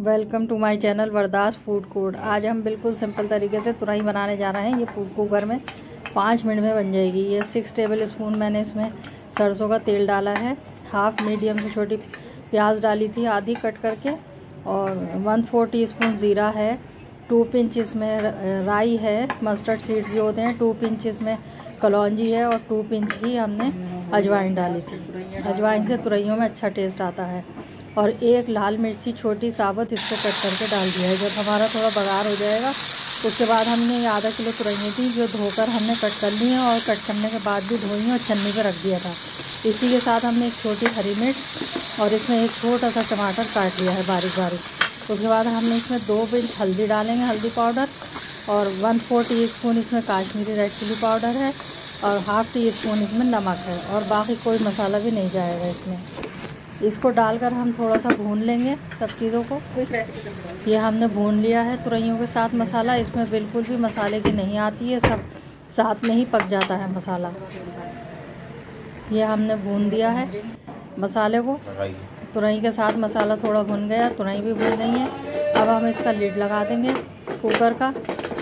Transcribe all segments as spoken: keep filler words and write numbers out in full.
Welcome to my channel वरदास food code. आज हम बिल्कुल सिंपल तरीके से तुरई बनाने जा रहे हैं। ये फूड कुकर में पाँच मिनट में बन जाएगी। ये सिक्स टेबल स्पून मैंने इसमें सरसों का तेल डाला है। हाफ मीडियम से छोटी प्याज डाली थी आधी कट करके, और वन फोर टी स्पून ज़ीरा है। टू पिंच इसमें राई है, मस्टर्ड सीड्स जो होते हैं। टू पिंच इसमें कलौंजी है और टू पिंच ही हमने अजवाइन डाली थी। अजवाइन से तुरइयों में अच्छा टेस्ट आता है। और एक लाल मिर्ची छोटी साबुत इसको कट करके डाल दिया है। जब हमारा थोड़ा बघार हो जाएगा उसके बाद हमने ये आधा किलो तुरइयाँ थी जो धोकर हमने कट कर ली हैं, और कट करने के बाद भी धोई और छन्नी पे रख दिया था। इसी के साथ हमने एक छोटी हरी मिर्च और इसमें एक छोटा सा टमाटर काट लिया है बारीक बारीक। उसके बाद हमने इसमें दो पिंच हल्दी डालेंगे, हल्दी पाउडर, और वन फोर टी स्पून इसमें काश्मीरी रेड चिली पाउडर है, और हाफ़ टी स्पून इसमें नमक है, और बाकी कोई मसाला भी नहीं जाएगा इसमें। इसको डालकर हम थोड़ा सा भून लेंगे सब चीज़ों को। ये हमने भून लिया है तुरइयों के साथ मसाला। इसमें बिल्कुल भी मसाले की नहीं आती है, सब साथ में ही पक जाता है मसाला। ये हमने भून दिया है मसाले को। तुरई के साथ मसाला थोड़ा भुन गया, तुरई भी भून गई है। अब हम इसका लिड लगा देंगे कुकर का।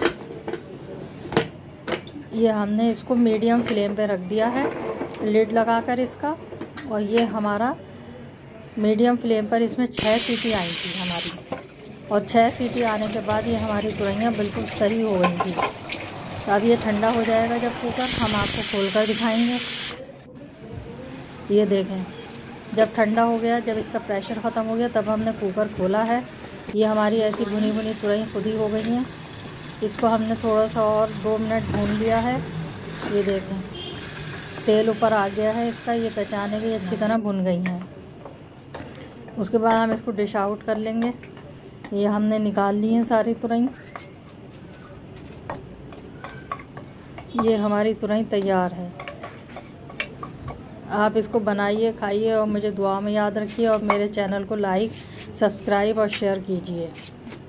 ये हमने इसको मीडियम फ्लेम पे रख दिया है लिड लगाकर इसका, और ये हमारा मीडियम फ्लेम पर इसमें छः सीटी आई थी हमारी, और छः सीटी आने के बाद ये हमारी तुरइयाँ बिल्कुल सही हो गई थी। तो अब ये ठंडा हो जाएगा जब कुकर, हम आपको खोलकर दिखाएंगे। ये देखें, जब ठंडा हो गया, जब इसका प्रेशर ख़त्म हो गया, तब हमने कुकर खोला है। ये हमारी ऐसी भुनी भुनी तुरई खुद ही हो गई हैं। इसको हमने थोड़ा सा और दो मिनट भून लिया है। ये देखें, तेल ऊपर आ गया है इसका। ये पहचाने की अच्छी तरह भुन गई हैं। उसके बाद हम इसको डिश आउट कर लेंगे। ये हमने निकाल ली हैं सारी तुरई। ये हमारी तुरई तैयार है। आप इसको बनाइए, खाइए, और मुझे दुआ में याद रखिए, और मेरे चैनल को लाइक, सब्सक्राइब और शेयर कीजिए।